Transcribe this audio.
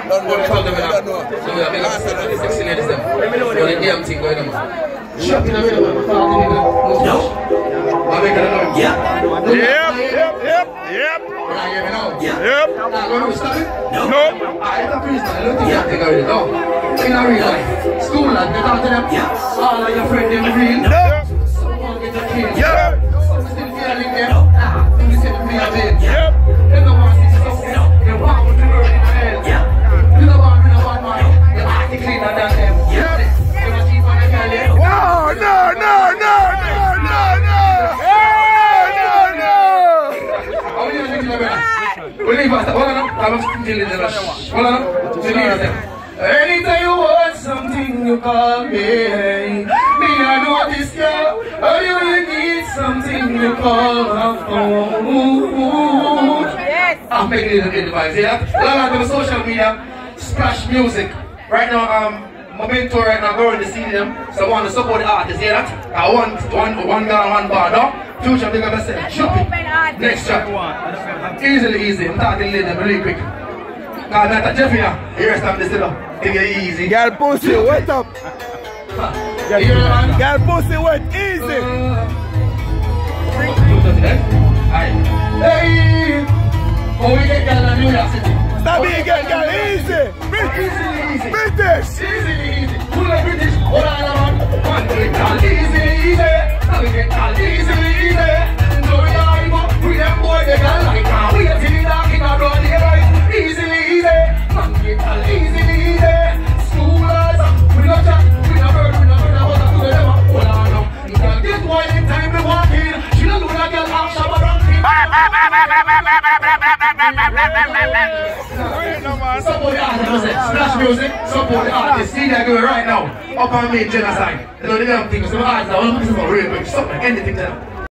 Don't know. So we have been 16 ladies them. So the damn thing going on. Shut in the middle of the no. Yep. Yep. No. I don't think I really know. In a real life. School lad, they talk to them. All of your friends in real. No. Someone get a kid. Yep. Some still feeling them. You see me a bit. Yep. They don't want to see something. They want to work in the head. You don't want to know man. You're acting cleaner than them. You're not cheap on the girl. Wow, no. Anytime you want something, you call me. Me, I know this girl. Or you need something, you call her phone. I'm making it a bit device, yeah? Log on to social media, Splash Music. Right now, my mentor right now going to see them. So I want to support the artists, hear that? I want one girl, one bar, no? Future, they're going to say, shopping. Next track. Easy. I'm talking to them really quick. Cause not a Jeff here. Here's some this take it easy. Girl pussy, wet up. Girl pussy, wet, easy. Hey! Oh, we get girl in New York City. Stop being girl, easy. British. Easy. Who like British? Hold on. One get girl easy. Now we get girl easy. So we are even with them boy, they got like now. We are sitting dark in our road, they right. Easy. Man get girl easy. Schoolers, we no chat, we no bird, we no what to do with them. Hold on now. You can get wild in time to walk in. She don't do that girl half shabba ranking. Support the artist, Splash Music, support the artist. See that girl right now, up on me, genocide. You know the damn thing, so the artists, I want to put this on real quick, something, anything to them.